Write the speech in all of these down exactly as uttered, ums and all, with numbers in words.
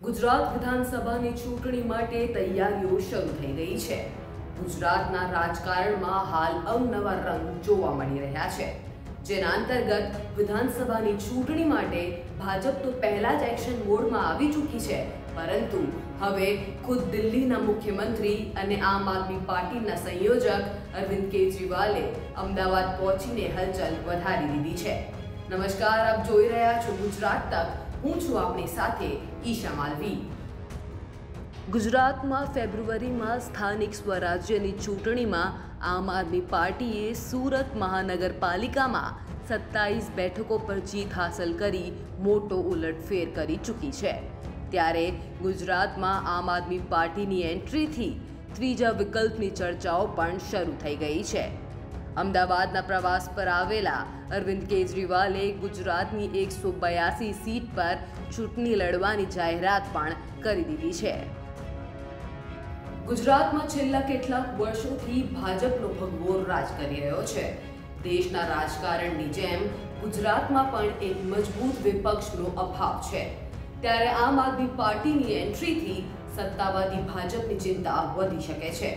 ગુજરાત વિધાનસભાની ચૂંટણી માટે તૈયારીઓ શરૂ થઈ ગઈ છે। ગુજરાતના રાજકારણમાં હાલ અવનવા રંગ જોવા મળી રહ્યા છે, જેના અંતર્ગત વિધાનસભાની ચૂંટણી માટે ભાજપ તો પહેલા જ એક્શન મોડમાં આવી ચૂકી છે, પરંતુ હવે ખુદ દિલ્હીના મુખ્યમંત્રી અને આમ આદમી પાર્ટીના સંયોજક અરવિંદ કેજરીવાલે અમદાવાદ પહોંચીને હલચલ વધારી દીધી છે। નમસ્કાર, આપ જોઈ રહ્યા છો ગુજરાત તક। હું છું આપની સાથે ઈશા માલવી। ગુજરાતમાં ફેબ્રુઆરીમાં સ્થાનિક સ્વરાજ્યની ચૂંટણીમાં આમ આદમી પાર્ટીએ સુરત મહાનગરપાલિકામાં સત્તાવીસ બેઠકો પર જીત હાંસલ કરી મોટો ઉલટફેર કરી ચૂકી છે। ત્યારે ગુજરાતમાં આમ આદમી પાર્ટીની એન્ટ્રીથી ત્રીજા વિકલ્પની ચર્ચાઓ પણ શરૂ થઈ ગઈ છે। અમદાવાદના પ્રવાસ પર આવેલા અરવિંદ કેજરીવાલે ગુજરાતની એકસો બયાસી સીટ પર ચૂંટણી લડવાની જાહેરાત પણ કરી દીધી છે। ગુજરાતમાં છેલ્લા કેટલાક વર્ષોથી ભાજપનો ભગવો રાજ કરી રહ્યો છે। દેશના રાજકારણની જેમ ગુજરાતમાં પણ એક મજબૂત વિપક્ષનો અભાવ છે, ત્યારે આમ આદમી પાર્ટીની એન્ટ્રીથી સત્તાવાદી ભાજપની ચિંતા વધી શકે છે।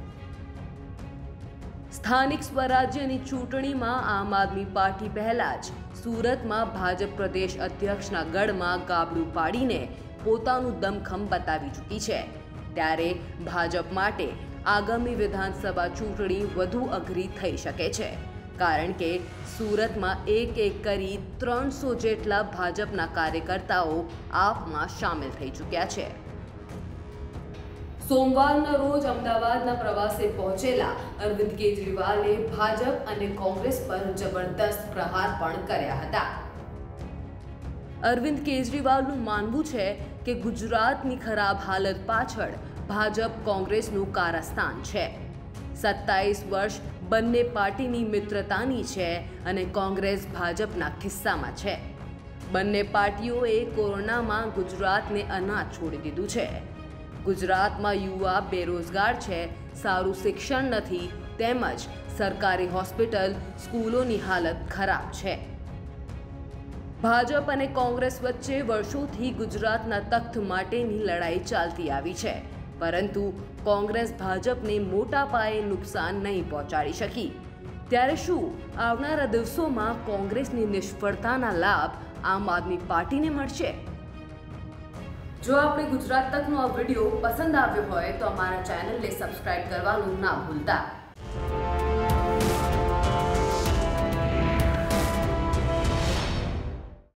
સ્થાનિક સ્વરાજ્યની ચૂંટણીમાં આમ આદમી પાર્ટી પહેલા જ સુરતમાં ભાજપ પ્રદેશ અધ્યક્ષના ગઢમાં ગાબડું પાડીને પોતાનું દમખમ બતાવી ચૂકી છે, ત્યારે ભાજપ માટે આગામી વિધાનસભા ચૂંટણી વધુ અઘરી થઈ શકે છે, કારણ કે સુરતમાં એક એક કરી ત્રણસો જેટલા ભાજપના કાર્યકર્તાઓ આપમાં સામેલ થઈ ચૂક્યા છે। સોમવારના રોજ અમદાવાદના પ્રવાસે પહોંચેલા અરવિંદ કેજરીવાલે ભાજપ અને કોંગ્રેસ પર જબરદસ્ત પ્રહાર પણ કર્યા હતા। અરવિંદ કેજરીવાલનું માનવું છે કે ગુજરાતની ખરાબ હાલત પાછળ ભાજપ કોંગ્રેસનું કારસ્તાન છે। સત્તાવીસ વર્ષ બંને પાર્ટીની મિત્રતાની છે અને કોંગ્રેસ ભાજપના ખિસ્સામાં છે। બંને પાર્ટીઓએ કોરોનામાં ગુજરાતને અનાજ છોડી દીધું છે। ગુજરાતમાં યુવા બેરોજગાર છે, સારું શિક્ષણ નથી, તેમજ સરકારી હોસ્પિટલ સ્કૂલોની હાલત ખરાબ છે। ભાજપ અને કોંગ્રેસ વચ્ચે વર્ષોથી ગુજરાતના તખ્ત માટેની લડાઈ ચાલતી આવી છે, પરંતુ કોંગ્રેસ ભાજપને મોટા પાયે નુકસાન નહીં પહોંચાડી શકી। ત્યારે શું આવનારા દિવસોમાં કોંગ્રેસની નિષ્ફળતાના લાભ આમ આદમી પાર્ટીને મળશે? જો આપને ગુજરાત તકનો આ વિડીયો પસંદ આવ્યો હોય તો અમારા ચેનલને સબસ્ક્રાઇબ કરવાનું ના ભૂલતા।